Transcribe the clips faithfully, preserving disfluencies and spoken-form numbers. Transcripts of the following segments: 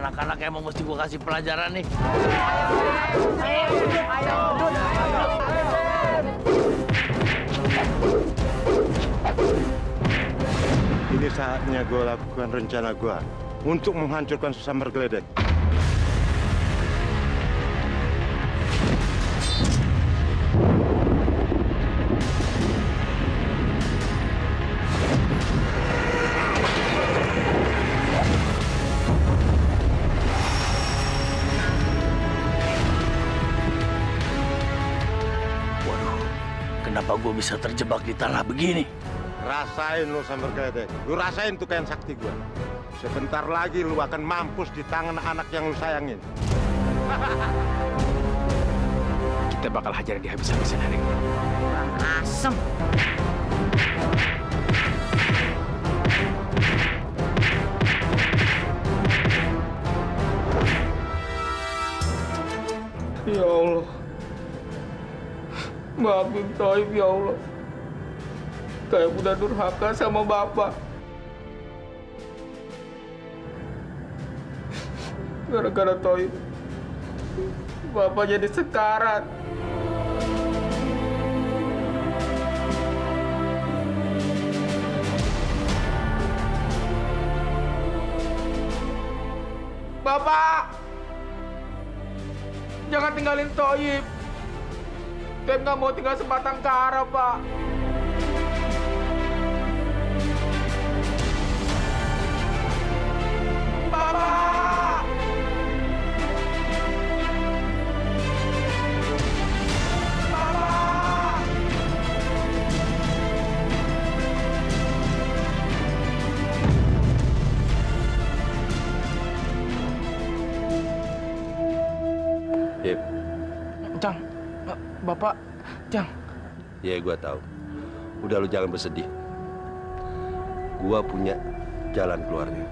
anak-anak emang mesti gua kasih pelajaran nih. Ini saatnya gue lakukan rencana gue untuk menghancurkan Sambar Geledek. Waduh, kenapa gue bisa terjebak di tanah begini? Rasain lu Sambar Geledek. Lu rasain tuh kain sakti gue. Sebentar lagi lu akan mampus di tangan anak yang lu sayangin. Kita bakal hajar dia habis-habisan hari ini. Kurang asem. Ya Allah. Maafin Toib ya Allah. Kayak udah durhaka sama Bapak. Gara-gara Toib, Bapak jadi sekarat. Bapak! Jangan tinggalin Toib. Toib nggak mau tinggal sebatang kara, Pak. Bapak! Bapak! Yep. Cang, Bapak, Cang. Ya, gua tahu. Udah lu jangan bersedih. Gua punya jalan keluarnya.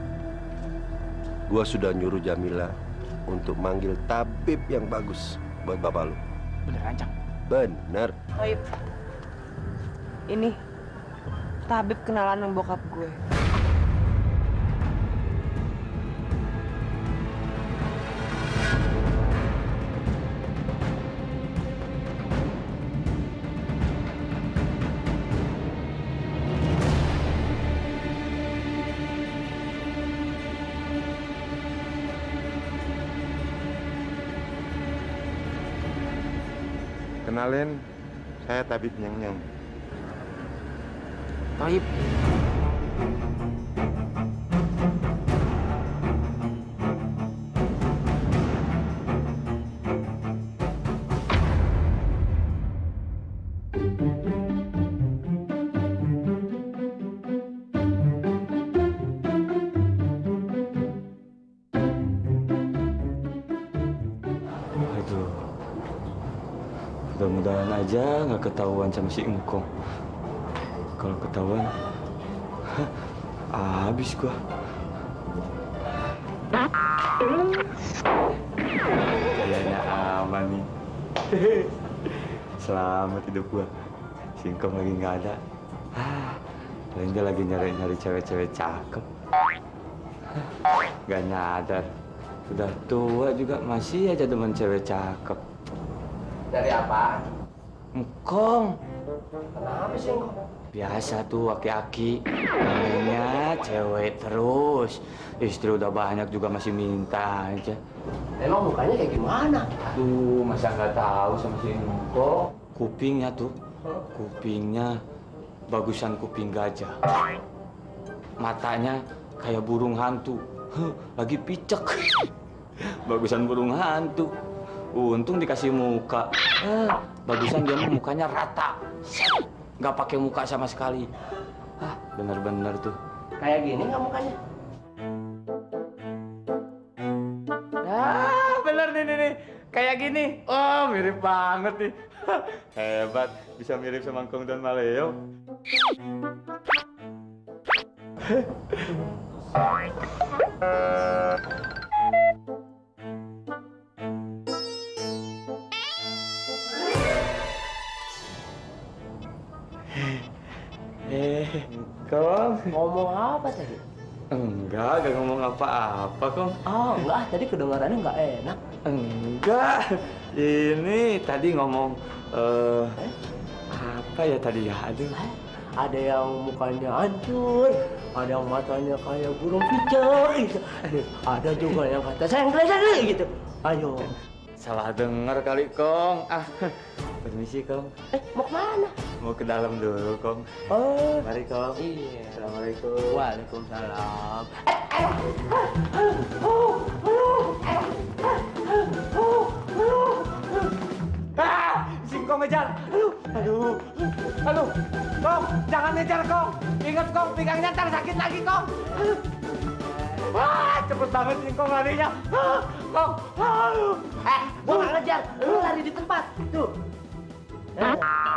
Gua sudah nyuruh Jamila untuk manggil tabib yang bagus buat bapak lu. Beneran, Cang? Bener. Toib, ini tabib kenalan sama bokap gue. Kenalin, saya tabib Nyang-Nyang. Toib. Mudah-mudahan aja nggak ketahuan sama si Engkong. Kalau ketahuan, habis gua. Kayaknya aman nih. Selamat hidup gua. Si Engkong lagi nggak ada. Paling dia lagi nyari-nyari cewek-cewek cakep. Gak nyadar. Udah tua juga masih aja demen cewek cakep. Dari apa? Engkong. Kenapa sih Engkong? Biasa tuh aki-aki. Namanya cewek terus. Istri udah banyak juga masih minta aja. Emang mukanya kayak gimana? Tuh, masa nggak tahu sama si Engkong? Kupingnya tuh. Kupingnya bagusan kuping gajah. Matanya kayak burung hantu. Lagi picek. Bagusan burung hantu. Untung dikasih muka. Ah, bagusan dia mukanya rata. Nggak pakai muka sama sekali. Ah, bener-bener tuh. Kayak gini nggak mukanya? Ah, bener nih, nih, nih. Kayak gini. Oh, mirip banget nih. Hebat, bisa mirip sama Kong dan Maleo. Eh, Kong. Ngomong apa tadi? Enggak, gak ngomong apa-apa, Kong. Oh, enggak, tadi kedengarannya enggak enak. Enggak, ini tadi ngomong, eh, Eh? apa ya tadi ya? Aduh. Ada yang mukanya hancur, ada yang matanya kayak burung picak gitu. Ada juga yang kata senggel-senggel gitu. Ayo. Salah dengar kali, Kong. Ah, permisi, Kong. Eh, mau kemana? Mau ke dalam dulu, Kong. Oh, Mari, Kong. iya. Assalamualaikum. Waalaikumsalam. Ah, singkong ngejar. Aduh, aduh, aduh. Kong, jangan ngejar, Kong. Ingat, Kong, pinggangnya ntar sakit lagi, Kong. Aduh. Wah, cepet banget singkong larinya. Ah, Kong, aduh. Eh, gua nggak ngejar, lu lari di tempat. Tuh. Eh.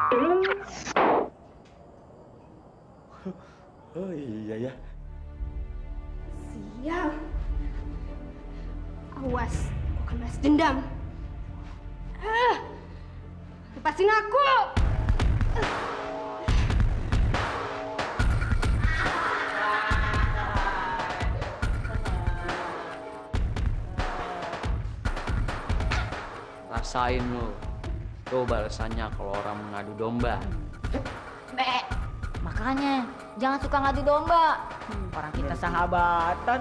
Oh iya ya. Sial. Awas, aku akan balas dendam. Ah, lepasin aku. Rasain lu. Tuh balasannya kalau orang mengadu domba. Be, makanya jangan suka ngadu domba. Orang kita sahabatan.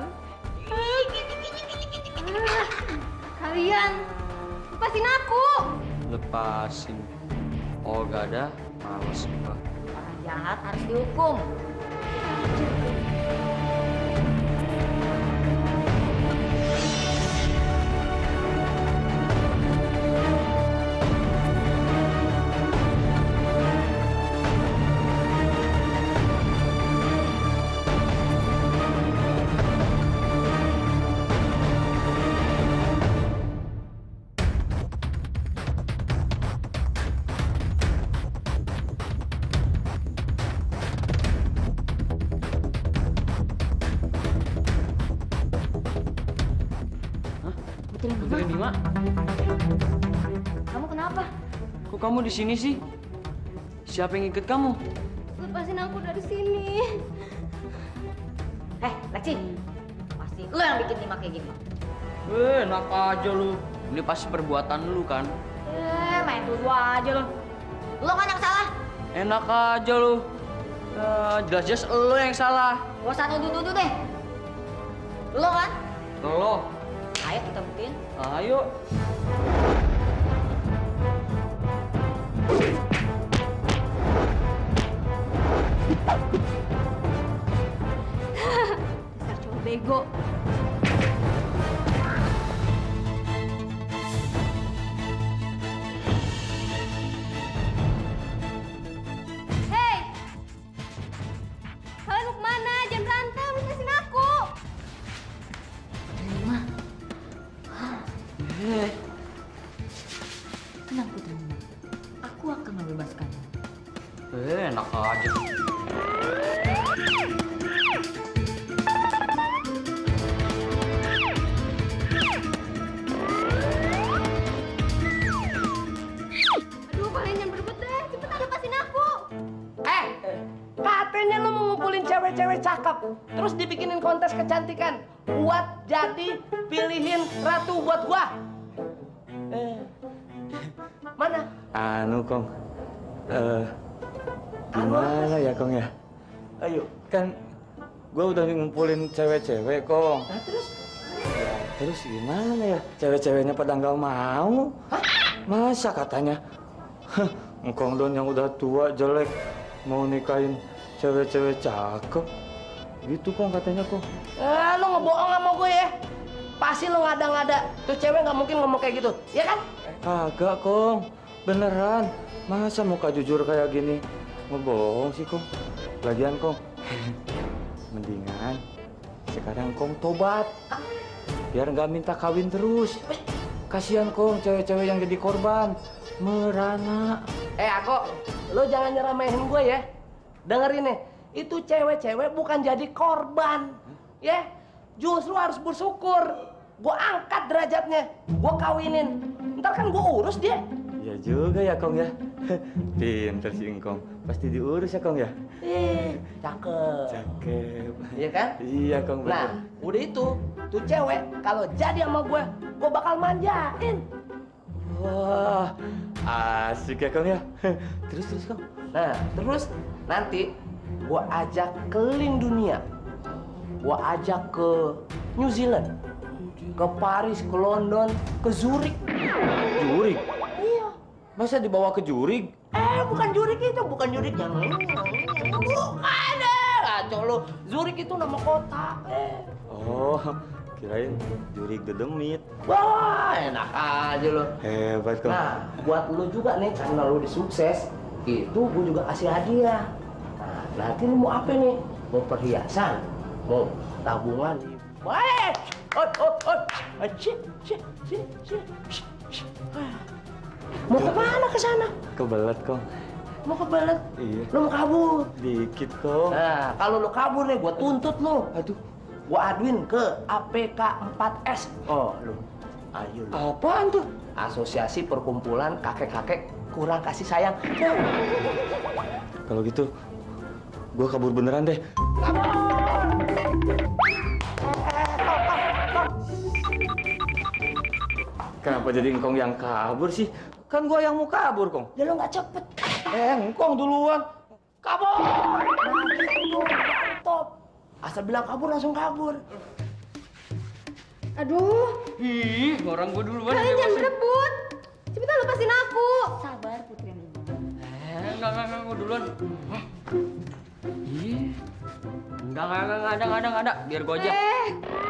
Ah, kalian, lepasin aku. Lepasin. Oh gak ada, males gua. Orang jahat harus dihukum. Putri Nima, Kamu kenapa? kok kamu di sini sih? Siapa yang ikut kamu? Lepasin aku dari sini. Eh, Leci. Pasti lo yang bikin Nima kayak gini. Eh, enak aja lu. Ini pasti perbuatan lu kan? Eh, main tuduh aja lo. Lo kan yang salah. Enak aja lu. Ya, jelas-jelas lu yang salah. Gak usah nuduh-nuduh deh. Lo kan? Lo. Ayo kita buktiin. Ayo. Dasar cowok bego. Hei! Kalian mau kemana? Jangan berantem, lepasin aku. Nima. Eh, Tenang Putri Nima. Aku akan membebaskanmu. eh enak aja. Aduh, kalian jangan berebut deh. Cepetan lepasin aku. Eh, katanya lu mau ngumpulin cewek-cewek cakep, terus dibikinin kontes kecantikan buat jadi pilihin ratu buat gua. Eh, mana? Anu, Kong. Eh, gimana ya, Kong ya? Ayo. Kan gua udah ngumpulin cewek-cewek, Kong. Nah, terus? Ya, terus gimana ya? Cewek-ceweknya pada nggak mau. Masa katanya, "Hah, Engkong Don yang udah tua jelek mau nikahin cewek-cewek cakep." Gitu, Kong, katanya, Kong. Eh, lu ngebohong sama gue ya? Pasti lu ngada-ngada. Tuh cewek nggak mungkin ngomong kayak gitu, ya kan? Kagak, Kong. Beneran. Masa muka jujur kayak gini? Ngebohong sih, Kong. Lagian, Kong. Mendingan sekarang Kong tobat. Biar nggak minta kawin terus. Kasihan, Kong, cewek-cewek yang jadi korban. Merana. Eh, aku, lu jangan nyeramahin gue ya. Dengerin nih, itu cewek-cewek bukan jadi korban, ya. Justru harus bersyukur. Gue angkat derajatnya, gue kawinin. Ntar kan gue urus dia. Iya Iya juga ya, Kong ya. Pinter si Engkong. Pasti diurus ya, Kong ya? Eh, cakep. Cakep. Iya kan? Iya, Kong. Betul. Nah, udah itu, tuh cewek kalau jadi sama gue, gue bakal manjain. Wah, asik ya, Kong ya. Terus, terus, Kong. Nah, terus nanti gue ajak keliling dunia. Gue ajak ke New Zealand, ke Paris, ke London, ke Zurich. Jurig? Iya. Masa dibawa ke jurig? Eh, bukan Zurich itu, bukan Zurich yang bukan deh. Kacau lu. Zurich itu nama kota. Eh. Oh, kirain jurig dedemit. Wah, enak aja lo. Hebat, Kong. Nah, buat lu juga nih, karena lu udah sukses, itu gue juga kasih hadiah. Nah, nanti lu mau apa nih? Mau perhiasan? Mau tabungan? Wah, oh, oh, oh, cik, cik, cik, cik, cik. Mau kemana ke sana? Kebelet, Kong. Mau kebelet? Iya. Lu mau kabur? Dikit, Kong. Nah, kalau lu kabur nih, gua tuntut lu. Aduh. Gua aduin ke A P K empat S. Oh, lu. Ayo lu. Apaan tuh? Asosiasi Perkumpulan Kakek-Kakek Kurang Kasih Sayang. Kalau gitu, gua kabur beneran deh. Kenapa jadi Engkong yang kabur sih? Kan gua yang mau kabur, Kong. Ya lu nggak cepet. Eh, Engkong duluan. Kabur! Nah, gitu. Top. Asal bilang kabur, langsung kabur. Aduh, Ih, orang gua duluan. kalian jangan berebut. Cepetan lepasin aku. Sabar Putri Amina. Eh, enggak, enggak, enggak, gua duluan. Hah? Ih. Enggak, enggak, enggak, enggak ada, enggak ada, enggak ada. Biar gua aja. Eh,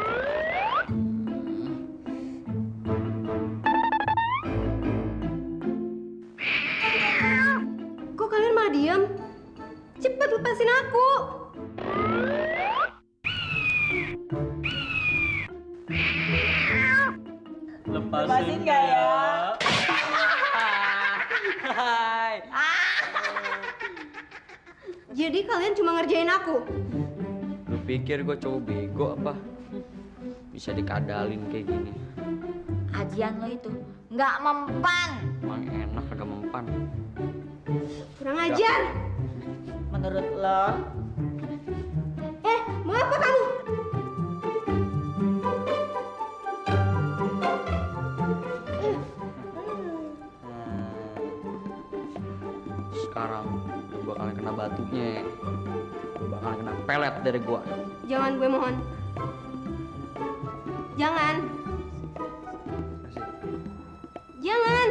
kok kalian malah diam? Cepet lepasin aku. Lepasin nggak ya? Hai. Jadi kalian cuma ngerjain aku? Lu pikir gua cowok bego apa? Bisa dikadalin kayak gini. Ajian lo itu nggak mempan. Emang enak agak mempan. Kurang ajar. Menurut lo? Eh, mau apa kamu? Sekarang lu bakalan kena batunya. Lu bakalan kena pelet dari gua. Jangan, gue mohon. Jangan. Jangan.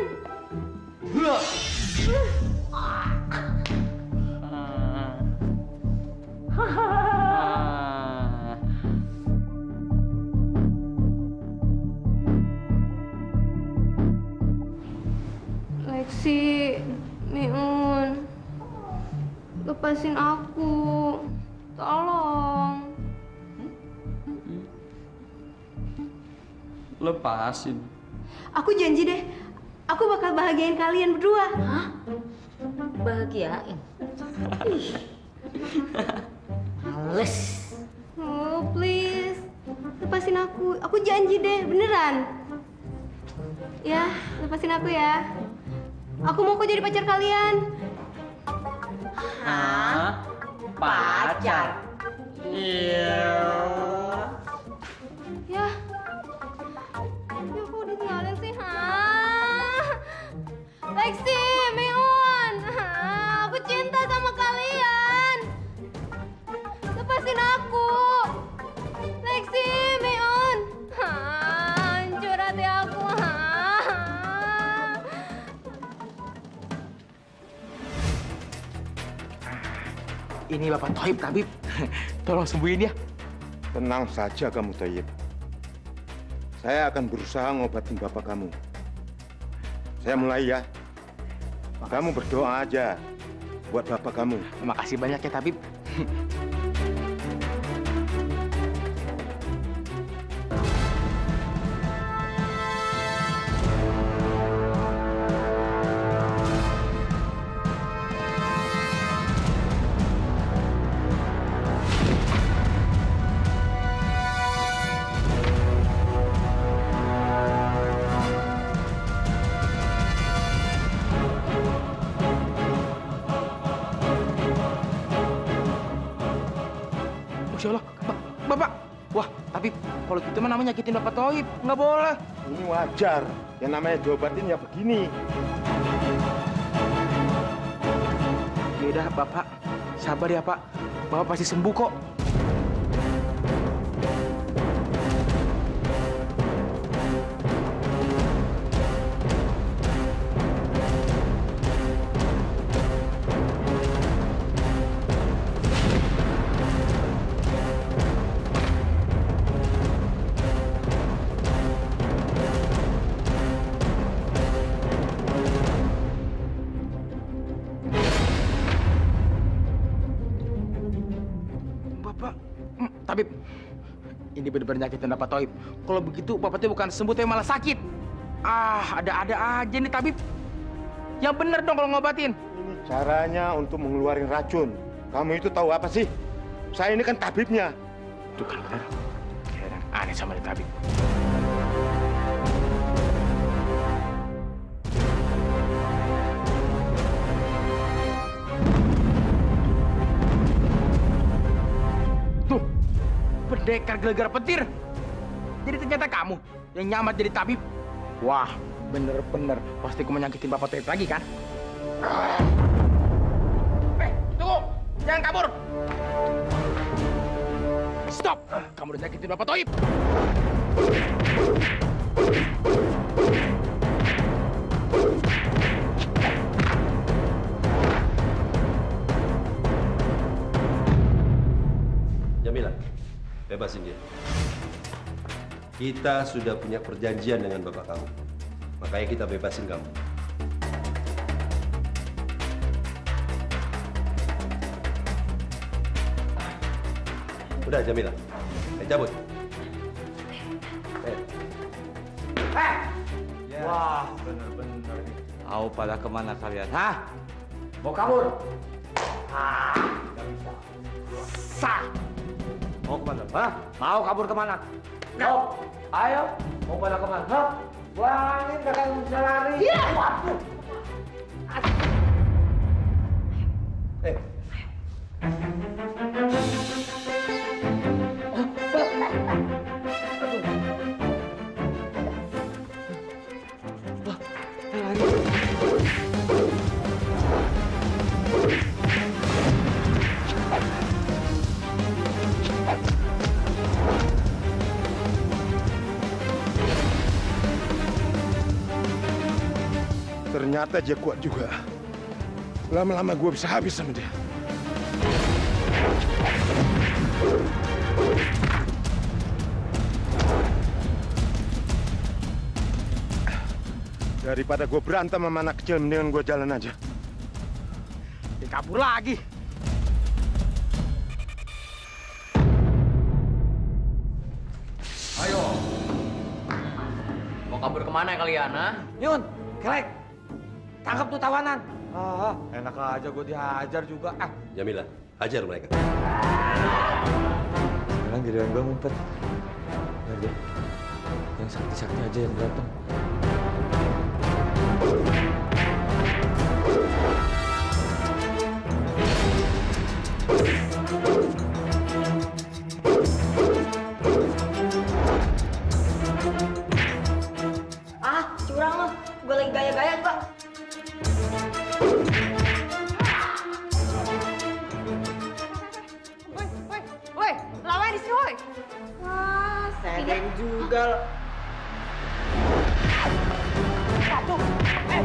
Lexi, Miun, lepasin aku. Tolong. Lepasin. Aku janji deh, aku bakal bahagiain kalian berdua. Hah? Bahagiain? Ih. Males. Oh, please. Lepasin aku. Aku janji deh, beneran. Ya, lepasin aku ya. Aku mau kok jadi pacar kalian. Hah? Pacar? Iya. Ya. Ya kok ditinggalin sih, Hah? Lexi, Miun. Hah, aku cinta sama kalian. Lepasin aku. Lexi, Miun. Hah, hancur hati aku. Hah. Ini Bapak Toib, Tabib. Tolong sembuhin ya. Tenang saja kamu, Tayyib. Saya akan berusaha ngobatin bapak kamu. Saya mulai ya. Kamu berdoa aja buat bapak kamu. Terima kasih banyak ya, Tabib. Masya Allah, ba Bapak. Wah, tapi kalau gitu mah namanya nyakitin Bapak Toib, nggak boleh. Ini wajar. Yang namanya diobatin ya begini. Ya udah, Bapak. Sabar ya, Pak. Bapak pasti sembuh kok. Tabib, ini benar-benar nyakitin Bapak Toib. Kalau begitu Bapak tuh bukan sembuh tapi malah sakit. Ah, ada-ada aja nih Tabib. Yang bener dong kalau ngobatin. Ini caranya untuk mengeluarin racun. Kamu itu tahu apa sih? Saya ini kan tabibnya. Tuh kan benar. Kayak yang aneh sama nih Tabib. Tuh. Pendekar gelegar petir. Jadi ternyata kamu yang nyamar jadi tabib. Wah, bener-bener pasti kamu menyakitin Bapak Toib lagi kan? Eh, tunggu! Jangan kabur! Stop! Kamu udah nyakitin Bapak Toib. Jamila, bebasin dia. Kita sudah punya perjanjian dengan bapak kamu. Makanya kita bebasin kamu. Udah, Jamila. Eh, cabut. Eh. Eh! Wah, bener-bener nih. Mau pada kemana kalian? Hah? Mau kabur? Ah, nggak bisa. Sah! Mau kemana? Hah? Mau kabur kemana? No. Ayo, mau pada kemana? Hah? Wah, ini gak akan bisa lari. Iya! Waduh! Eh. Ternyata dia kuat juga. Lama-lama gue bisa habis sama dia. Daripada gue berantem sama anak kecil, mendingan gue jalan aja. Dia kabur lagi. Ayo. Mau kabur kemana kalian, ha? Yun, Kelek. Tangkap tuh tawanan. Ah, enak aja gue dihajar juga. Ah. Jamila, hajar mereka. Sekarang giliran gue ngumpet. Biar deh. Yang sakti-sakti aja yang berantem. Ah, curang lo. Gue lagi gaya-gaya kok. Woi, woi, woi, lawan di sini, woi. Wah, Sedeng juga. Satu, eh.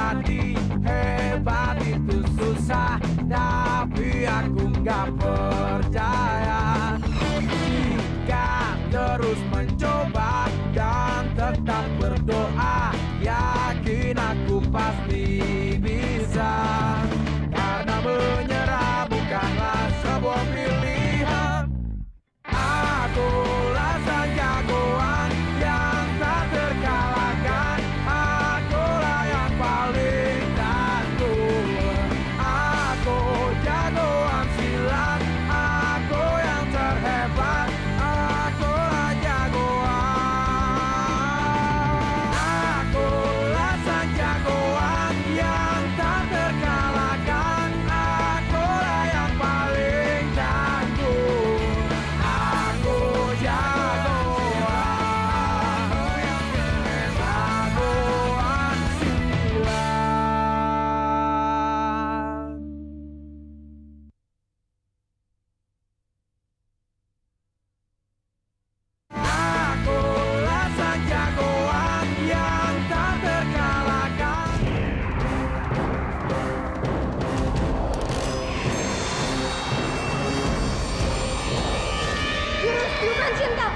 jadi hebat itu susah, tapi aku nggak percaya. Jika terus mencoba dan tetap berdoa, yakin aku pasti bisa. Karena menyerah bukanlah sebuah pilihan. Akulah sang jagoan yang tak terkalahkan. Akulah yang paling tangguh. Aku jagoan silat. Aku yang terhebat. Akulah jagoan. Akulah sang jagoan yang tak terkalahkan. Akulah yang paling tangguh. Aku jagoan, jagoan silat. Akulah sang jagoan yang tak terkalahkan. Jurus tiupan cinta.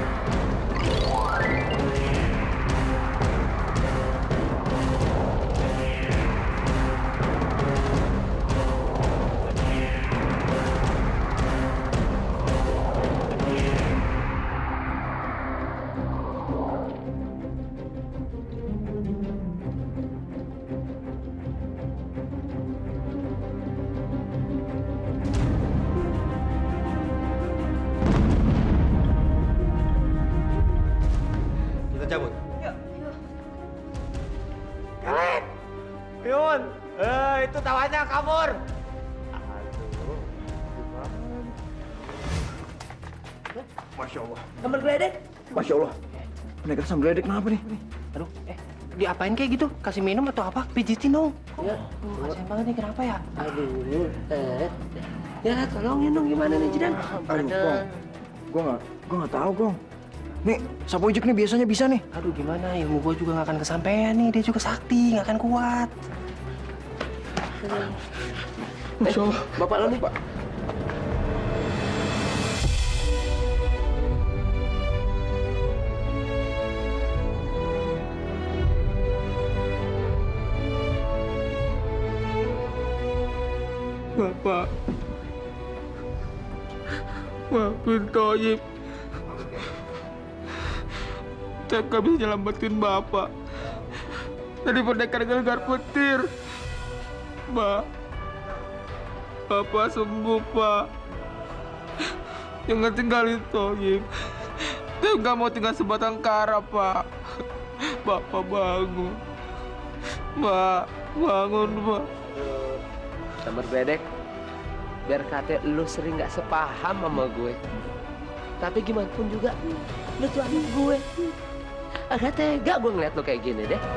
Kita cabut. Kalian! Yun! Eh, itu tawannya kabur! Masya Allah. Sambal geledek. Masya Allah. Mereka sambal geledek kenapa nih? Aduh, eh, diapain kayak gitu? Kasih minum atau apa? Pijitin dong. Ya, kasihan banget nih, kenapa ya? Aduh, eh. Ya, tolongin dong, gimana nih, Jidan? Aduh, Gong. Gue nggak, gue nggak tahu, Gong. Nih, sapu ujek nih biasanya bisa nih. Aduh, gimana? Ilmu gue juga nggak akan kesampaian nih. Dia juga sakti, nggak akan kuat. Masya Allah. Eh, Bapak lo nih, Pak. Bapak, maafin Toyib. Saya gak bisa nyelamatin Bapak dari pendekar gelar petir. Pak, Bapak sembuh, Pak. Jangan tinggalin Toyib. Saya gak mau tinggal sebatang kara, Pak. Bapak bangun. Pak, bangun, Pak. Sambal geledek, biar kata lu sering nggak sepaham sama gue. Tapi gimana pun juga, lu tuh adik gue. Agak tega gue ngeliat lu kayak gini deh.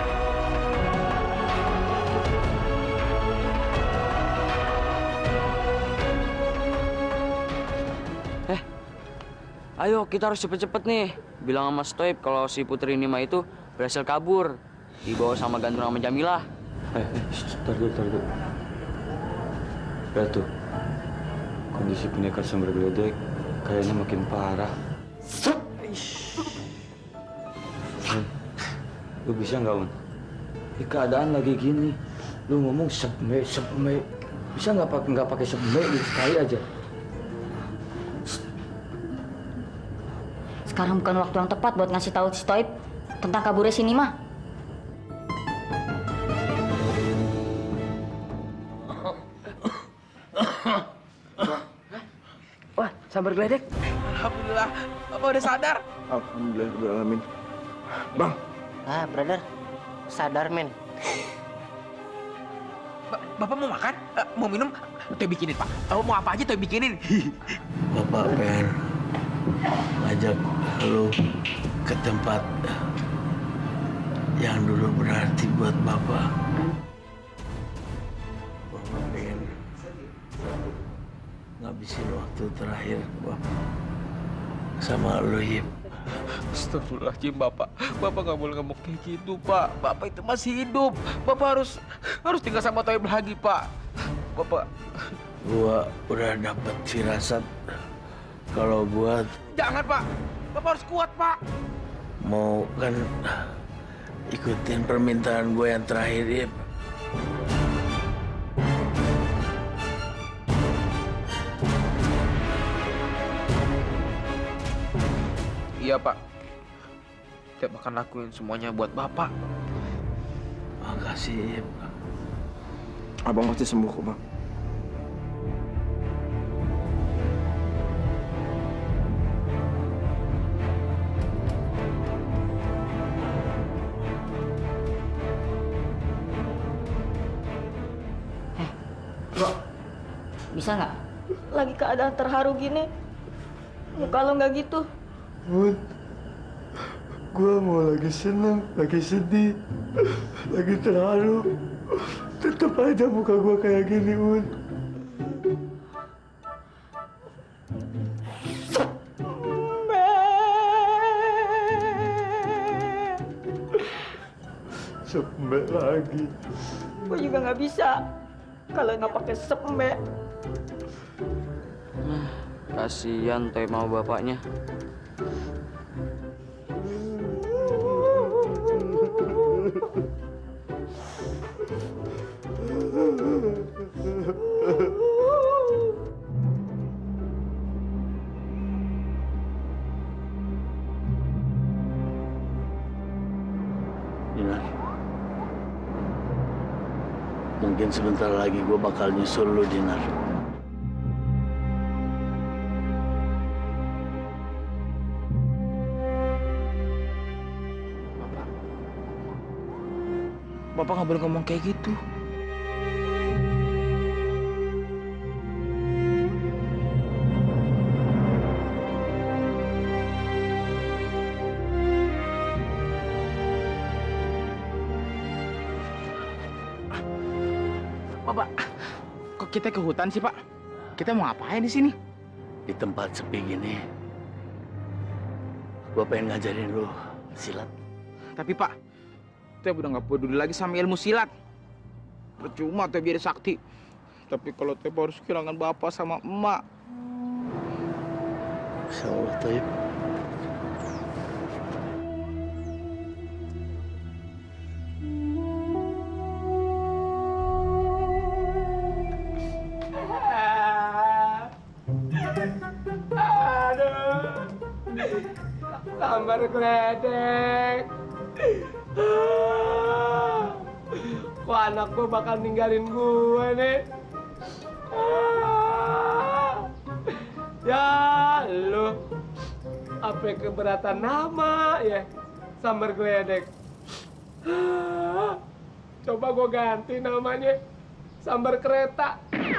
Eh, ayo kita harus cepet-cepet nih. Bilang sama Stoib kalau si Putri Nima itu berhasil kabur. Dibawa sama gantung sama Jamilah. Eh, eh, tar dulu, tar dulu. Lihat tuh, kondisi pendekar sambal geledek kayaknya makin parah. Un, lu bisa nggak, Un? Di keadaan lagi gini, lu ngomong sepme, sepme. Bisa nggak pakai nggak pakai sepme gitu sekali aja? Sekarang bukan waktu yang tepat buat ngasih tahu si Toib tentang kaburnya si Nima. Wah, sambal geledek. Alhamdulillah, Bapak udah sadar. Alhamdulillah, amin. Bang. Ah, brother. Sadar, men. Ba Bapak mau makan? Uh, mau minum? Toy bikinin, Pak. Oh, mau apa aja Toy bikinin. Bapak pengen ngajak lu ke tempat yang dulu berarti buat Bapak. Bapak pengen ngabisin waktu terakhir Bapak sama lu, Yip. Astagfirullahaladzim, Bapak. Bapak nggak boleh ngomong kayak gitu, Pak. Bapak itu masih hidup. Bapak harus harus tinggal sama Toib lagi, Pak. Bapak. Gua udah dapet firasat kalau buat Jangan, Pak. Bapak harus kuat, Pak. mau kan ikutin permintaan gue yang terakhir, Ip. Iya, Pak. Saya akan lakuin semuanya buat Bapak. Makasih, Ip. Abang pasti sembuh kok, Bang. Bisa nggak? Lagi keadaan terharu gini, kalau nggak gitu. Bun, gua mau lagi seneng, lagi sedih, lagi terharu, tetap aja muka gua kayak gini, Bun. Sembe lagi. Gua juga nggak bisa kalau nggak pakai sembe. Kasihan Toib sama bapaknya. Dinar, mungkin sebentar lagi gue bakal nyusul lu, Dinar. Bapak nggak boleh ngomong kayak gitu. Bapak, kok kita ke hutan sih, Pak? Kita mau ngapain di sini? Di tempat sepi gini, gue pengen ngajarin lu silat. Tapi Pak, Toib udah nggak peduli lagi sama ilmu silat. Percuma Toib jadi sakti. Tapi kalau Toib harus kehilangan bapak sama emak. Insya Allah, Toib. Aduh, sambar geledek. Kok anak gue bakal ninggalin gue nih? Ya lu, apa keberatan nama ya? Sambar geledek. Coba gue ganti namanya sambar kereta.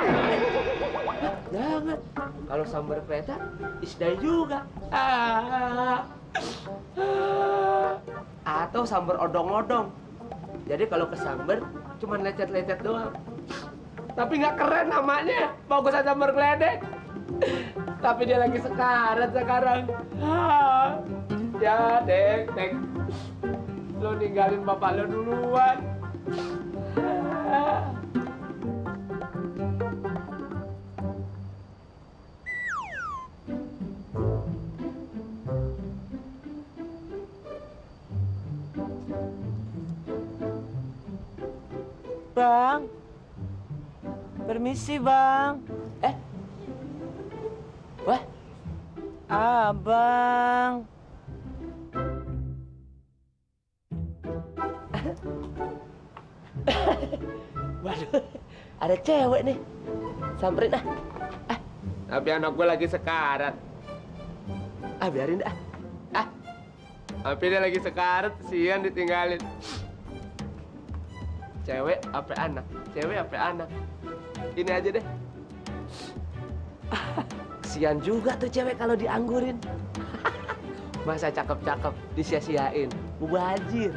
Jangan, kalau sambar kereta isdai juga. Atau sambar odong-odong. Jadi kalau kesambar cuma lecet-lecet doang. Tapi nggak keren namanya. Bagus aja sambar geledek. Tapi dia lagi sekarat sekarang. Ya, Dek, Dek. Lo ninggalin bapak lo duluan. Bang, permisi bang. Eh, wah, abang. Waduh, ada cewek nih. Samperin ah. Ah, tapi anak gue lagi sekarat. Ah, biarin dah. Ah, tapi dia lagi sekarat, sian ditinggalin. Cewek apa anak? Cewek apa anak? Ini aja deh. Kesian juga tuh cewek kalau dianggurin. Masa cakep-cakep disia-siain. Mubazir.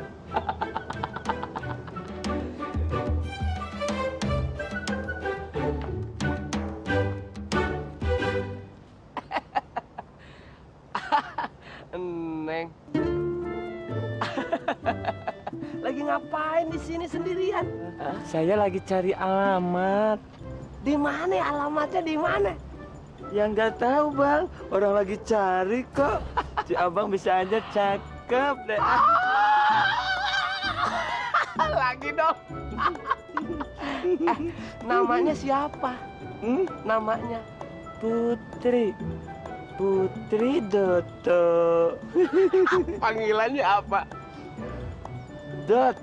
ngapain di sini sendirian? Saya lagi cari alamat. Di mana alamatnya di mana? Ya nggak tahu bang, orang lagi cari kok. Si abang bisa aja cakep deh. Lagi dong. eh, namanya siapa? Hmm? Namanya Putri. Putri Doto. Panggilannya apa? Dot.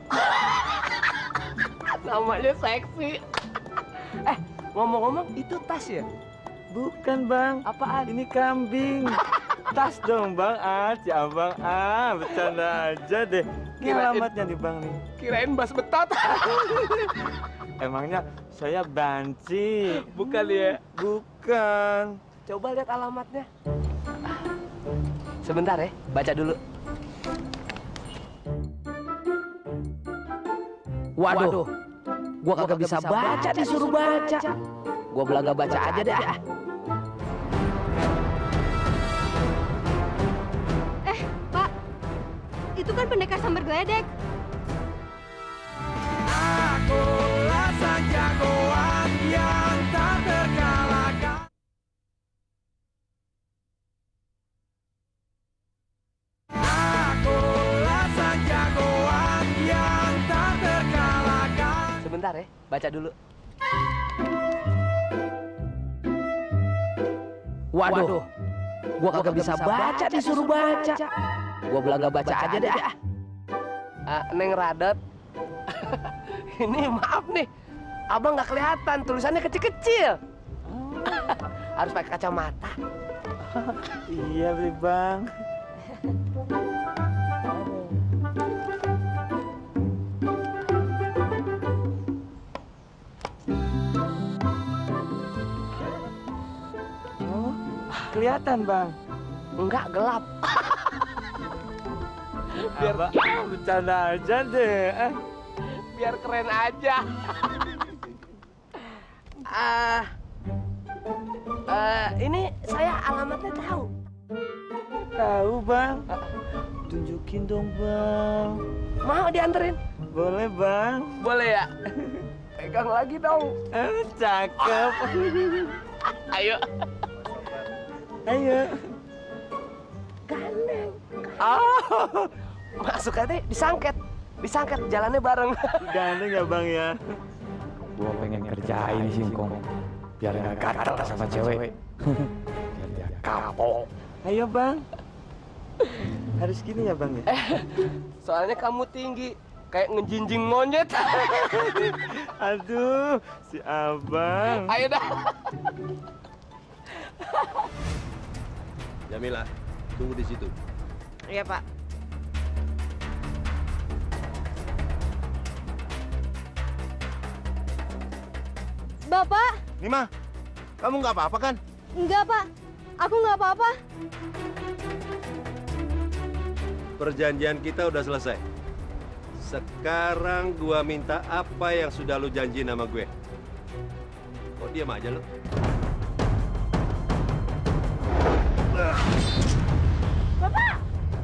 Namanya seksi. eh, ngomong-ngomong itu tas ya? Bukan bang. Apaan? Ini kambing. Tas dong bang. Ah, si abang ah, bercanda aja deh. Ini Kirain- alamatnya nih bang nih. Kirain bas betot. Emangnya saya banci? Bukan ya? Bukan. Coba lihat alamatnya. Sebentar ya, baca dulu. Waduh, gua kagak bisa baca disuruh baca. Gua belaga baca aja deh. Eh, Pak. Itu kan pendekar sambar geledek. Akulah sang jagoan yang tak terkalahkan. Akulah sang jagoan yang tak terkalahkan. Sebentar ya, baca dulu. Waduh, gua kagak bisa baca disuruh baca. Gua belaga baca aja deh. Ah, Neng Radot. Ini maaf nih, abang nggak kelihatan, tulisannya kecil-kecil. Harus pakai kacamata. Iya beli bang. Oh, kelihatan bang. Enggak, gelap. Biar ah, bercanda aja deh. Eh. Biar keren aja. Ah, eh, ini saya alamatnya tahu. Tahu bang. Tunjukin dong bang. Mau dianterin? Boleh bang. Boleh ya. Pegang lagi dong. Eh, cakep. Ayo. Ayo. Gandeng. Oh, masuk aja disangket. Disangket jalannya bareng. Gandeng ya bang ya. Gua pengen kerjain singkong biar nggak gatal sama cewek. Biar dia kapok. Ayo bang. Harus gini ya bang ya. Eh, soalnya kamu tinggi kayak ngejinjing monyet. Aduh, si abang. Ayo dah. Jamila, tunggu di situ. Iya, Pak. Bapak? Nima, kamu nggak apa-apa kan? Enggak, Pak. Aku nggak apa-apa. Perjanjian kita udah selesai. Sekarang gua minta apa yang sudah lu janji sama gue. Kok diam aja lu? Bapak!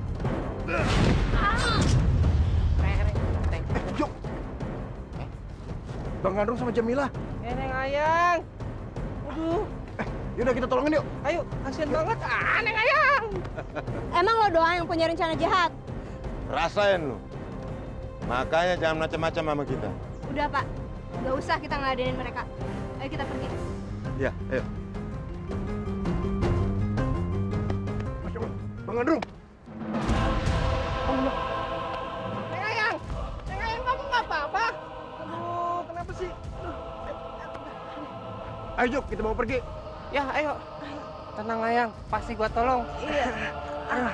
Yuk! Bang Gandrung sama Jamila. Eh, Neng Ayang. Aduh. Yaudah kita tolongin yuk. Ayo, kasihan banget. Ah, Neng Ayang. Emang lo doang yang punya rencana jahat? Rasain lu. Makanya jangan macam-macam sama kita. Udah, Pak. Gak usah kita ngeladenin mereka. Ayo kita pergi. Ya, ayo. Bang Gandrung. Neng Ayang. Neng Ayang, kamu nggak apa-apa? Aduh, kenapa sih? Ayo Juk, kita mau pergi. Ya, ayo. Tenang Ayang, pasti gua tolong. Iya. Ah.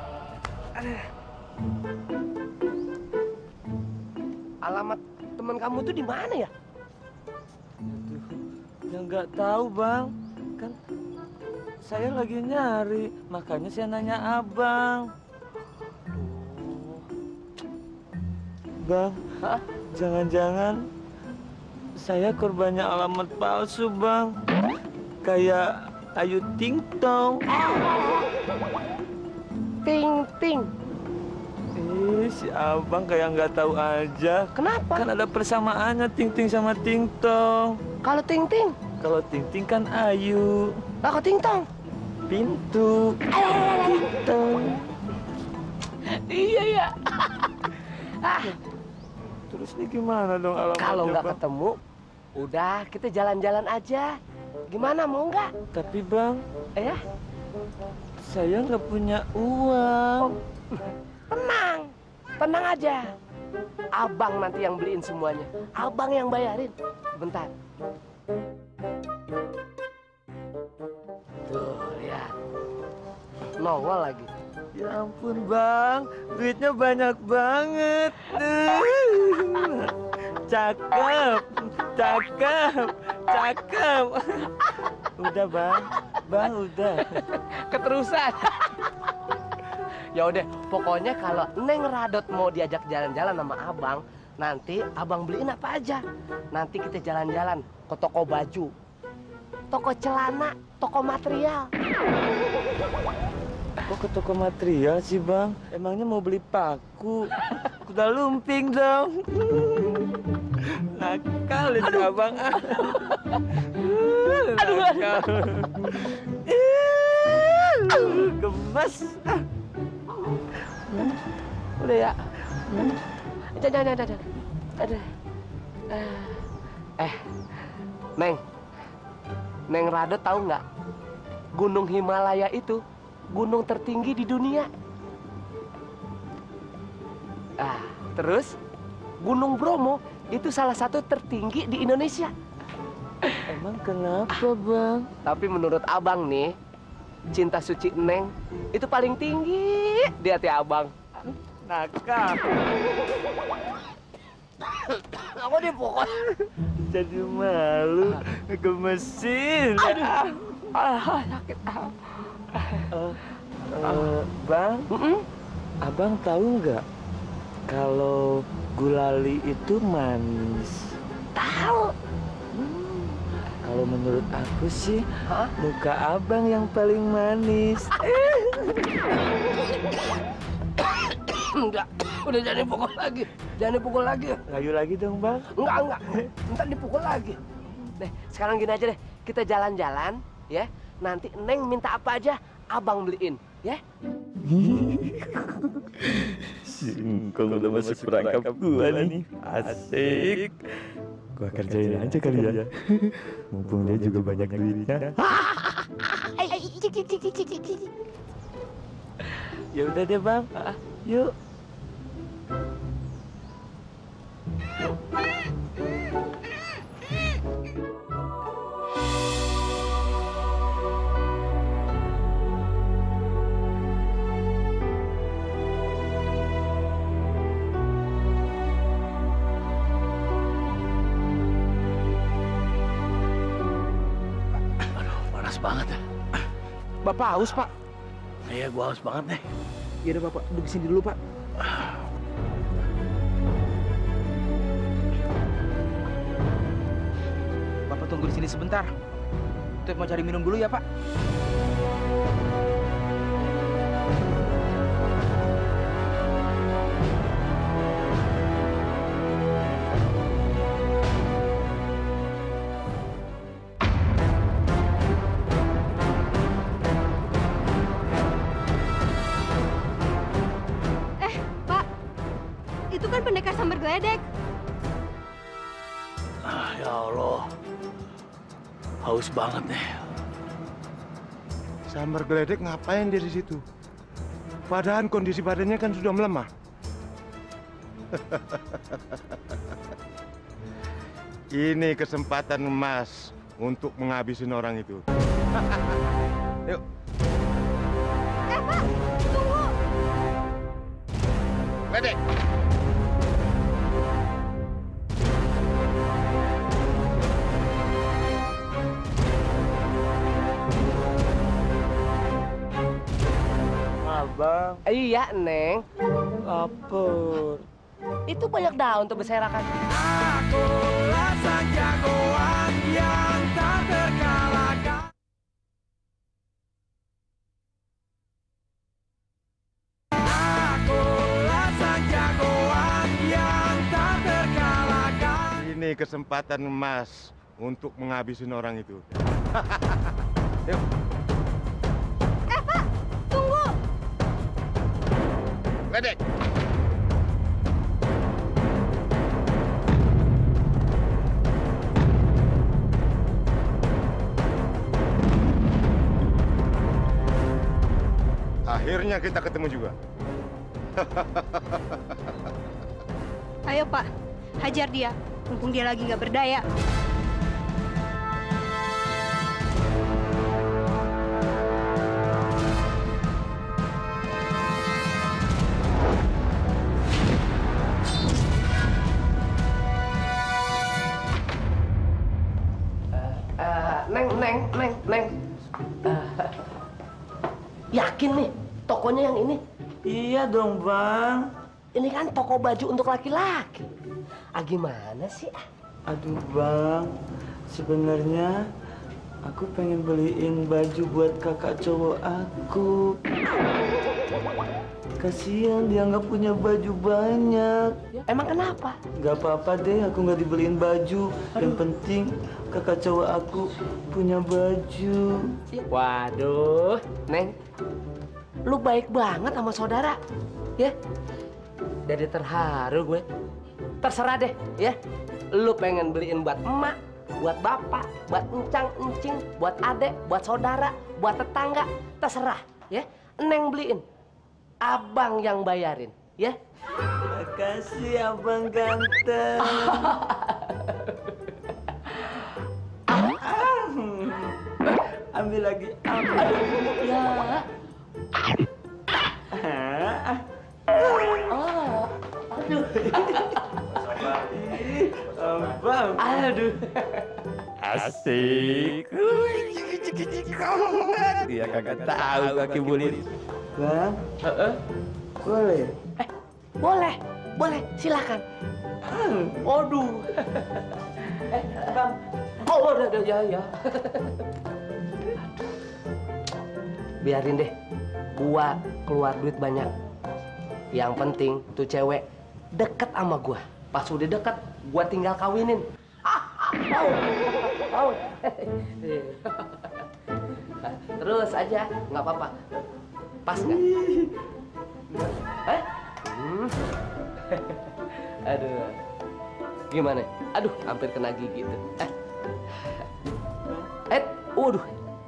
Alamat teman kamu tuh di mana ya? Ya nggak tahu bang. Kan saya lagi nyari, makanya saya nanya abang. Bang, jangan-jangan saya korbannya alamat palsu bang. Kayak Ayu Ting Tong. Ting Ting. Eh, Ini si abang kayak nggak tahu aja. Kenapa? Kan ada persamaannya Ting Ting sama Ting Tong. Kalau Ting Ting? Kalau Ting Ting kan Ayu. Lah kok Ting Tong? Pintu. Ting Tong. Iya ya. ah. Terus ini gimana dong alamatnya? Kalau nggak Bang? ketemu, udah kita jalan-jalan aja. Gimana, mau nggak? Tapi bang, eh, saya nggak punya uang. Tenang, tenang aja. Abang nanti yang beliin semuanya. Abang yang bayarin. Bentar. Tuh, lihat. Nongol lagi. Ya ampun bang, duitnya banyak banget. Cakep, cakep, cakep. Udah bang, bang udah. Keterusan. Ya udah, pokoknya kalau Neng Radot mau diajak jalan-jalan sama abang, nanti abang beliin apa aja. Nanti kita jalan-jalan ke toko baju, toko celana, toko material. Kok ke toko material sih bang? Emangnya mau beli paku? Kuda lumping dong. Nakal ini abang. Nakal. Gemes. Udah ya. Jangan, jangan, jangan. Ada. Eh, Neng. Neng Radot tahu nggak? Gunung Himalaya itu gunung tertinggi di dunia. Ah, terus Gunung Bromo itu salah satu tertinggi di Indonesia. Emang kenapa, Bang? Tapi menurut abang nih, cinta suci Neng itu paling tinggi di hati abang. Nakal. Aku dipukul. Jadi malu, gemesin. Aduh. Ah, sakit. Uh, uh, bang, mm-mm. abang tahu nggak kalau gulali itu manis? Tahu. Hmm, kalau menurut aku sih, huh? muka abang yang paling manis. Enggak, udah jangan dipukul lagi, jangan dipukul lagi. Layu lagi dong bang? Enggak, enggak, ntar dipukul lagi. Deh, sekarang gini aja deh, kita jalan-jalan, ya. Nanti Neng minta apa aja, abang beliin, ya? Si Engkong udah masuk perangkap gua nih. Asik. Gua kerjain aja kali ya. Mumpung dia juga banyak duitnya. Ya udah deh bang, yuk. Banget ya. Bapak haus, Pak? Iya, gua haus banget nih. Iya udah, Bapak, duduk sini dulu, Pak. Bapak tunggu di sini sebentar. Tuh mau cari minum dulu ya, Pak. Itu kan pendekar sambar geledek. Ah, ya Allah. Haus banget nih. Sambar geledek ngapain dia di situ? Padahal kondisi badannya kan sudah melemah. Ini kesempatan emas untuk menghabisin orang itu. Yuk. Eh, Pak, tunggu. Geledek. Abang. Iya, Neng. Lapar. Itu banyak daun tuh berserakan. Akulah sang jagoan yang tak terkalahkan. Akulah sang jagoan. Ini kesempatan emas untuk menghabisin orang itu. Yuk. Eh, Pak! Tunggu! Ledek! Akhirnya kita ketemu juga. Ayo, Pak. Hajar dia. Mumpung dia lagi nggak berdaya. Uh, neng, neng, neng, neng. Uh, yakin nih tokonya yang ini? Iya dong, Bang. Ini kan toko baju untuk laki-laki. Ah, gimana sih? Aduh, Bang. Sebenarnya aku pengen beliin baju buat kakak cowok aku. Kasihan dia nggak punya baju banyak. Emang kenapa? Gak apa-apa deh, aku nggak dibeliin baju. Yang penting kakak cowok aku punya baju. Waduh, Neng, lu baik banget sama saudara, ya? Jadi terharu gue. Terserah deh, ya. Lu pengen beliin buat emak, buat bapak, buat encang, encing, buat adek, buat saudara, buat tetangga, terserah, ya. Neng beliin. Abang yang bayarin, ya. Makasih abang ganteng. Ambil lagi, ambil. Ya. Oh, aduh. Abang. Aduh. Asik. Dia kagak tahu kaki bulit. Bang, uh-uh. boleh? Eh, boleh, boleh, silakan. Aduh. Eh, Bang. Oh, udah, udah, ya, ya. Biarin deh, gua keluar duit banyak. Yang penting tuh cewek deket sama gua. Pas udah deket, gua tinggal kawinin. Oh, oh. Terus aja, nggak apa-apa. Pas nggak? Eh? Hmm. Aduh. Gimana? Aduh, hampir kena gigi tuh. Eh. Eh, waduh.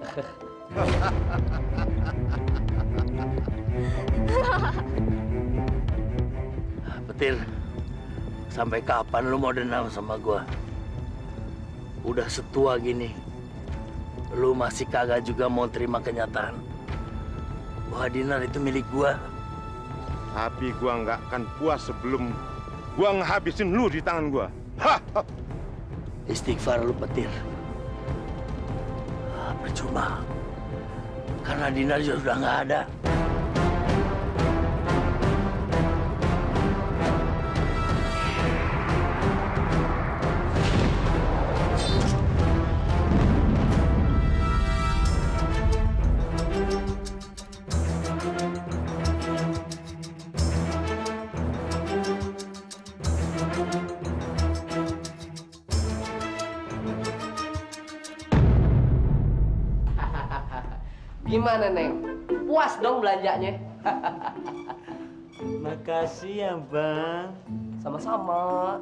Petir, sampai kapan lu mau dendam sama gua? Udah setua gini, lu masih kagak juga mau terima kenyataan bahwa Dinar itu milik gua. Tapi gua nggak akan puas sebelum gua ngehabisin lu di tangan gua. Hah! Istighfar lu, Petir. Percuma, karena Dinar juga sudah nggak ada. Gimana, Neng? Puas dong belanjanya? Makasih ya, Bang. Sama-sama.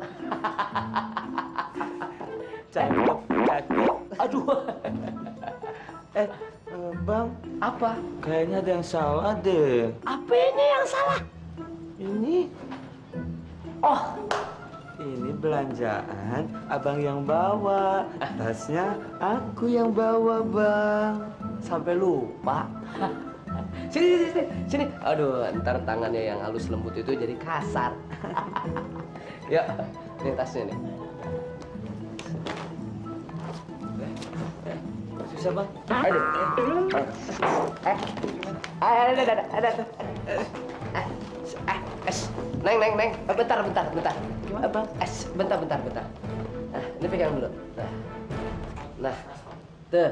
Cakep, cakep. Aduh. Eh, Bang. Apa? Kayaknya ada yang salah deh. Apanya yang salah? Ini. Oh. Ini belanjaan abang yang bawa. Tasnya aku yang bawa, Bang. Sampai lupa. Sini, sini, sini, sini. Aduh, ntar tangannya yang halus lembut itu jadi kasar. Ya, ini tasnya nih. Susah, Bang. Aduh. Eh, ada, ada, ada, ada. Eh, eh, es. Neng, neng, neng. Bentar, bentar, bentar. Gimana, Bang? Es, bentar, bentar, bentar. Nah, ini pegang dulu. Nah, nah, tuh.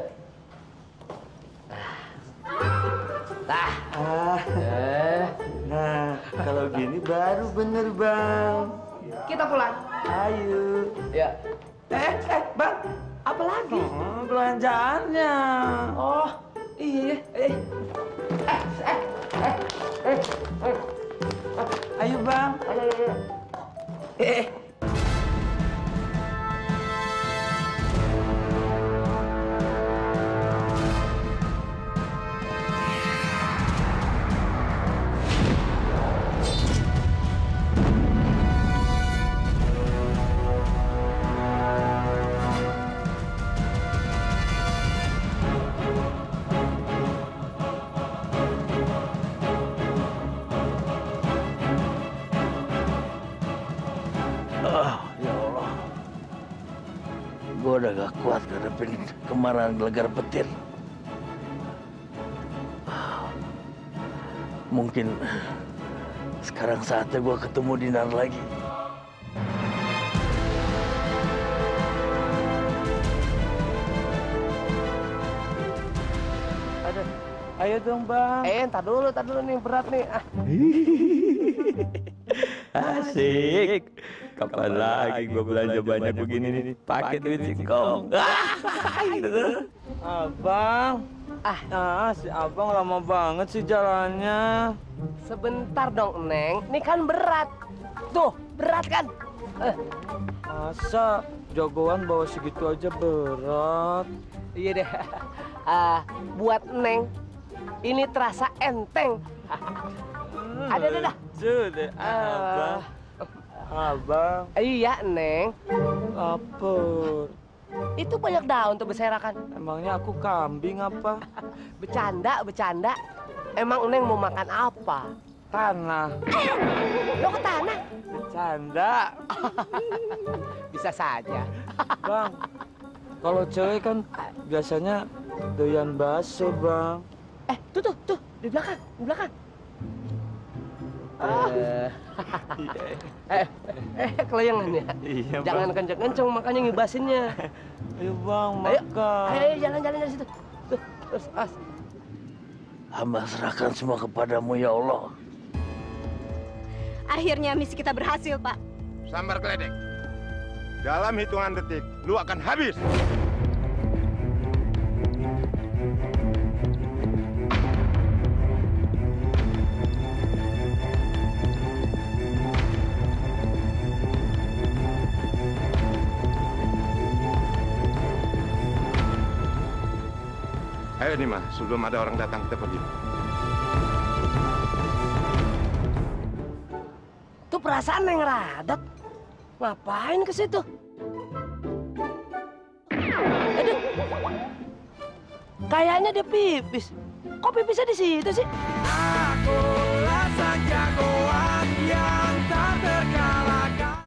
Nah, ah, eh. nah, kalau gini baru bener, Bang. Kita pulang. Ayo. Ya. Eh, eh, Bang. Apa lagi? Hmm, belanjaannya. Oh, iya. Eh. Eh, eh, eh, eh, eh. Ayo, Bang. Ayo, ayo, ayo. Eh. Ah, ya Allah. Gue udah gak kuat ngadepin kemarahan gelegar petir. Ah, mungkin sekarang saatnya gue ketemu Dinar lagi. Ada. Ayo dong, Bang. Eh, entar dulu, entar dulu nih, berat nih. Ah. Asik. Kapan lagi gua belanja banyak begini nih? Pakai duit singkong. Abang. Ah, ah, si Abang lama banget sih jalannya. Sebentar dong, Neng. Ini kan berat. Tuh, berat kan? Eh. Masa jagoan bawa segitu aja berat? Iya deh. Ah, buat Neng, ini terasa enteng. Hmm, Ada, ada, dah. Sudah, Abang. Abang. Iya, Neng. Apa? Itu banyak daun tuh berserakan. Emangnya aku kambing apa? Bercanda, bercanda. Emang Neng mau makan apa? Tanah. Lo ke tanah? Bercanda. Bisa saja. Bang, kalau cewek kan biasanya doyan bakso, Bang. Eh, tuh, tuh, tuh. Di belakang, di belakang. Eh, eh, eh, kelayangan ya. Iya, Jangan kenceng-kenceng makanya ngibasinnya. Ayo, Bang, Ayo, makan. ayo, jalan-jalan dari situ. Tuh, terus, as. Hamba serahkan semua kepadamu, ya Allah. Akhirnya misi kita berhasil, Pak. Sambar geledek. Dalam hitungan detik, lu akan habis. Ayo nih, Mah, sebelum ada orang datang kita pergi. Tuh perasaan Neng Radot. Ngapain ke situ? Aduh. Kayaknya dia pipis. Kok pipisnya di situ sih? Akulah sang jagoan yang tak terkalahkan.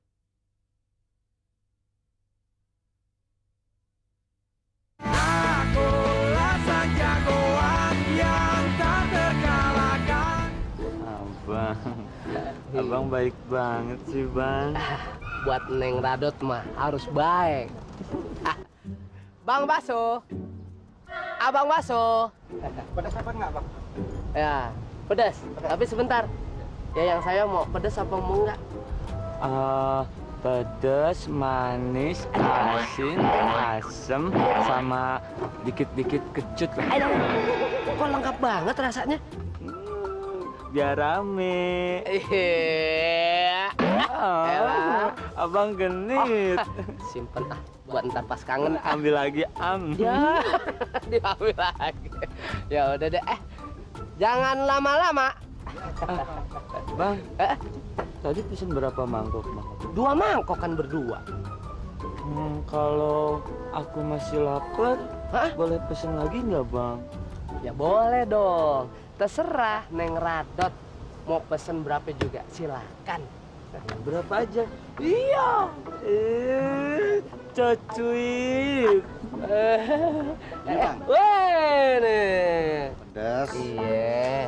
Akulah sang jagoan yang tak terkalahkan. Abang, Abang baik banget sih, Bang. Buat Neng Radot mah harus baik. Ah, Bang Baso. Abang Baso. Pedas apa enggak, Bang? Ya, pedas. Tapi sebentar. Ya yang saya mau pedas apa mau enggak? Uh, pedas, manis, asin, asem, sama dikit-dikit kecut lah. Ayo, kok lengkap banget rasanya? Biar rame. Iya. Oh, Abang genit. Oh, simpen ah, buat ntar pas kangen. Ambil lagi, am. Ya, diambil lagi. Ya udah deh. Eh, jangan lama-lama. Bang, eh, tadi pesen berapa mangkok, Bang? Dua mangkok kan berdua. Hmm, kalau aku masih lapar, Hah? boleh pesen lagi nggak, Bang? Ya boleh dong. Terserah Neng Radot mau pesen berapa juga silakan. Berapa aja? Iya. Eh, cocuit. Eh, weh nih. Pedas. Iya.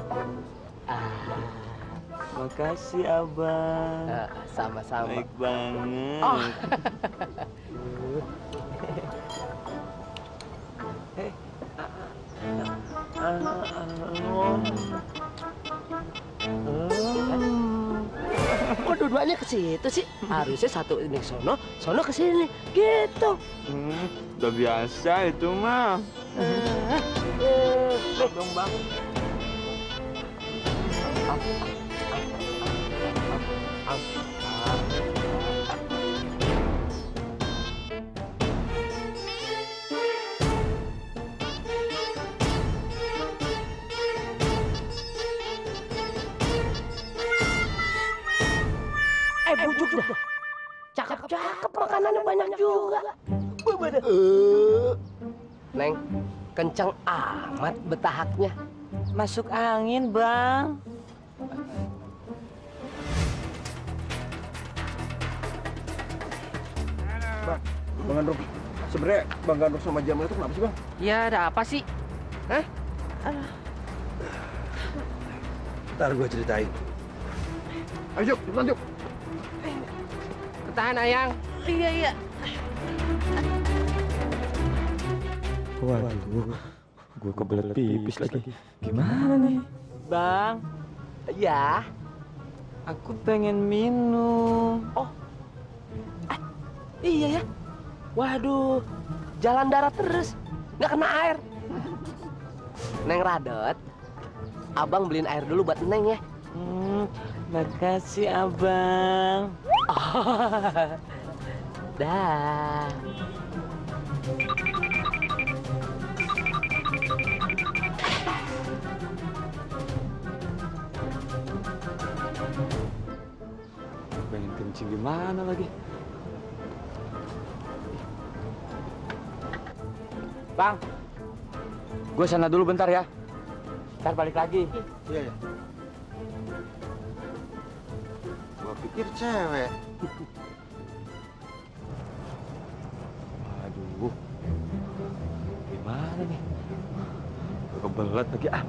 Makasih, Abang. Ah, sama-sama. Baik banget. Oh. Eh, Waduh, dua-duanya ke situ sih? Harusnya satu ini ke sono, sono ke sini. Gitu. Hmm, udah biasa itu mah. Eh, dong, Bang. Eh, bujuk dah. Cakep-cakep makanannya banyak juga. Uh, Neng, kencang amat betahaknya. Masuk angin, Bang. Bang, Bang Gandrung. Sebenarnya Bang Gandrung sama Jamil itu kenapa sih, Bang? Ya, ada apa sih? Hah? Ntar gue ceritain. Ayo, cepetan, yuk. Tahan, Ayang. Iya, iya. Waduh, gue kebelet pipis lagi. Gimana nih? Bang. Ya. Aku pengen minum. Oh. Ah, iya ya. Waduh, jalan darat terus. Nggak kena air. Neng Radot, abang beliin air dulu buat Neng ya. Hmm, makasih abang. Oh. Dah. Pengen kencing gimana lagi? Bang, gue sana dulu bentar ya. Ntar balik lagi. Iya, ya. Gua pikir cewek. Aduh, gimana nih? Gue kebelet lagi ah.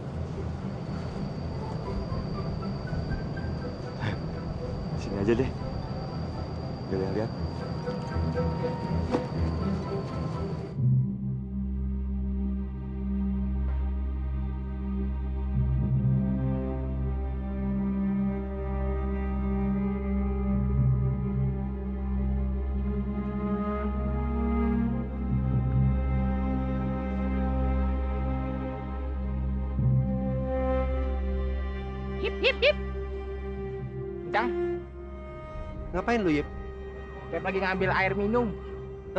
Sini aja deh. Gak lihat-lihat. Hip, hip, hip. Cang, Ngapain lu, Yip? Pep lagi ngambil air minum. Hah?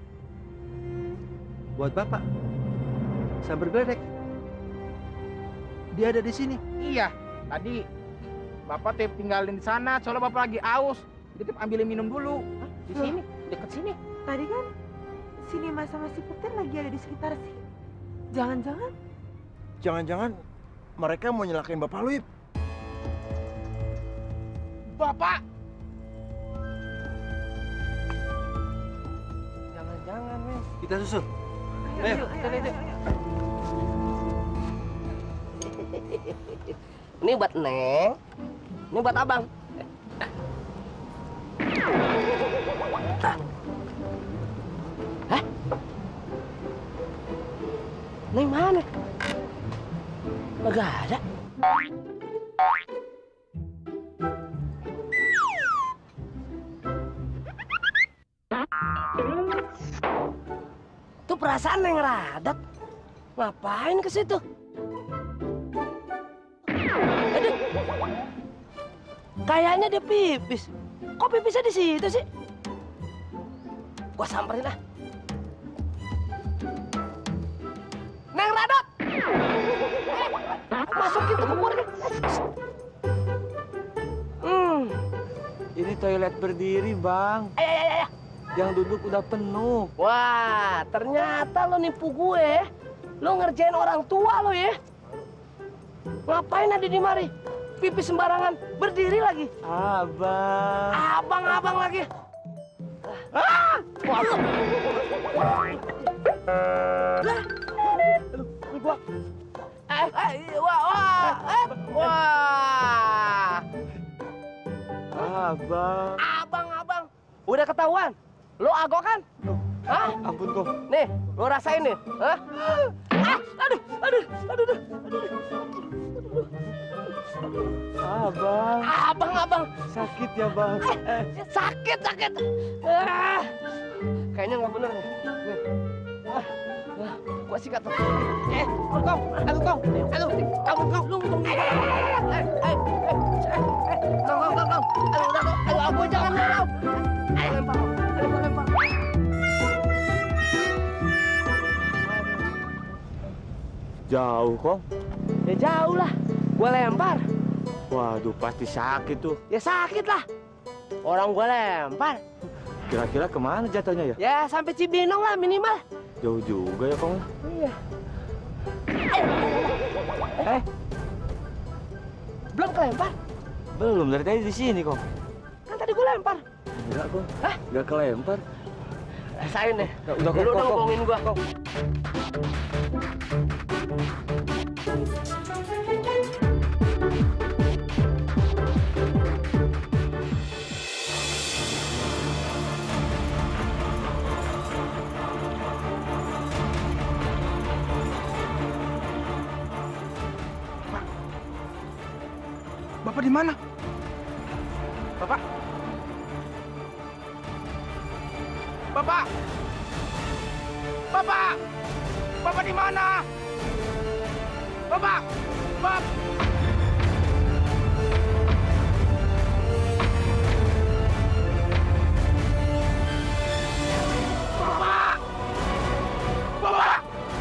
Buat Bapak? Sambar geledek? Dia ada di sini? Iya, tadi Bapak Tep tinggalin di sana, soalnya Bapak lagi aus. Jadi Tep ambilin minum dulu. Hah? Di sini, deket sini. Tadi kan sini Mas sama si Petir lagi ada di sekitar sini. Jangan-jangan Jangan-jangan mereka mau nyelakain Bapak lu, Yip. Bapak! Jangan-jangan, men. Kita susul. Ayo, ayo, ayo, ayo, ayo. Ini buat Neng, ini buat Abang. Hah? Neng mana? Nggak ada. Tuh perasaan Neng Radot. Ngapain ke situ? Aduh. Kayaknya dia pipis. Kok pipisnya di situ sih? Gua samperin lah. Neng Radot! Eh, masukin tuh ke keluarga. Hmm. Ini toilet berdiri, Bang. Ayo, ayo, ayo. Yang duduk udah penuh. Wah, ternyata lo nipu gue. Lo ngerjain orang tua lo ya. Ngapain ada di mari? Pipis sembarangan, berdiri lagi. Abang. Abang-abang lagi. Ah! Wah. Lah. Aduh, gua. Eh, eh, wah, wah, eh, wah. Abang. Abang-abang. Udah ketahuan. Lo ago kan? Hah? Ampun kok. Nih, lo rasain nih. Hah? Ah, aduh, aduh, aduh, aduh, aduh. Abang. Abang, abang. Sakit ya, Bang. Eh, sakit, sakit. Ah, kayaknya nggak bener nih. Nih. Ah, ah, gua sikat. Eh, kong, aduh kong, aduh, kamu kong, lu kong. Eh, eh, eh, eh, kong, kong, kong, kong. Aduh, udah kong, aduh, aku jangan lempar. Ayo lempar, ayo gua lempar. Jauh, Kong. Ya jauh lah, gua lempar. Waduh, pasti sakit tuh. Ya sakit lah. Orang gua lempar. Kira-kira kemana jatuhnya ya? Ya sampai Cibinong lah minimal. Jauh juga ya, Kong. Iya. Eh, belum kelempar? Belum, dari tadi di sini, Kong. Kan tadi gua lempar. Enggak, Kong. Hah? Enggak kelempar. Rasain deh. Udah, Lu Kong, udah Kong, ngomongin gua. Kong. Bapak di mana? Bapak? Bapak? Bapak? Bapak di mana? Bapak? Bapak? Bapak? Bapak?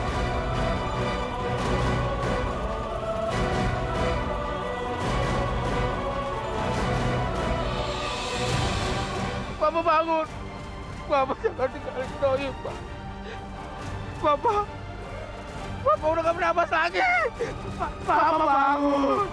Bapak bangun. Bapak jangan tinggalin Toib, Pak. Bapak. Bapak udah gak bernafas lagi. Bapak bangun.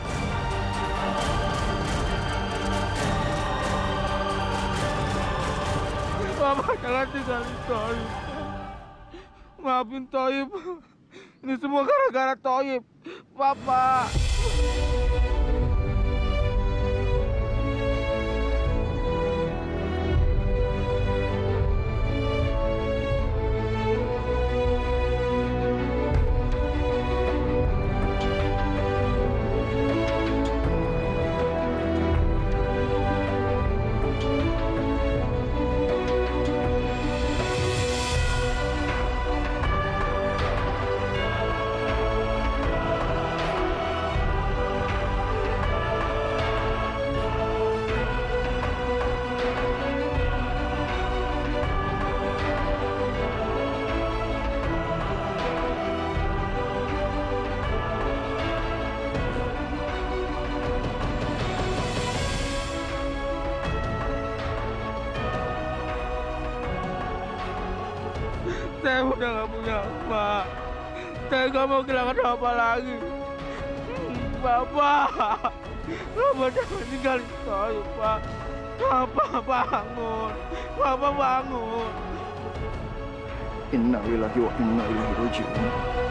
Bapak jangan tinggalin Toib. Maafin Toib. Ini semua gara-gara Toib. Bapak. Saya udah gak punya apa. Saya gak mau kehilangan apa lagi. Bapak, Bapak jangan tinggalin saya, Pak. Bapak bangun, Bapak bangun. Inna lillahi wa inna ilaihi raji'un.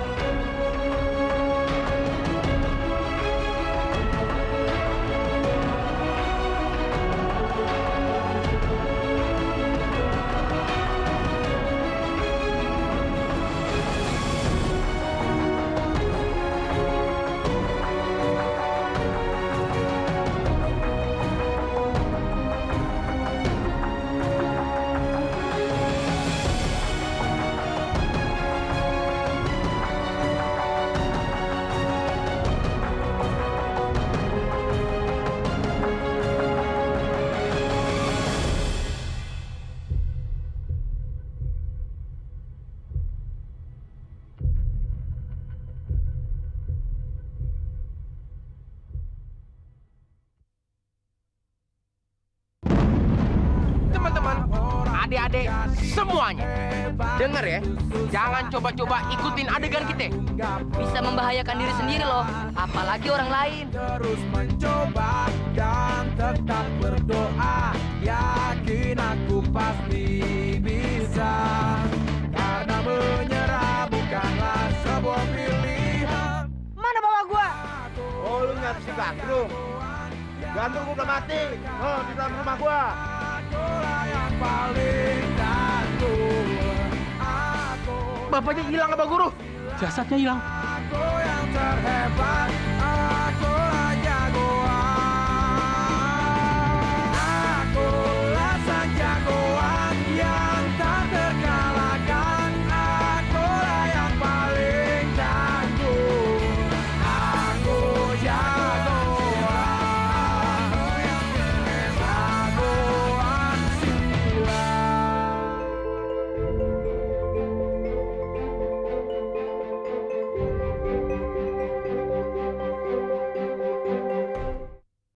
Adik-adik semuanya, dengar ya, jangan coba-coba ikutin adegan kita. Bisa membahayakan diri sendiri loh, apalagi orang lain. Terus mencoba dan tetap berdoa, yakin aku pasti bisa. Karena menyerah bukanlah sebuah pilihan. Mana bawa gua? Oh, lu nyari si Gandrung. Gandrung udah mati. Oh, di dalam rumah gua. Yang paling takut. Bapaknya hilang, Pak Guru. Jasadnya hilang. Aku yang terhebat.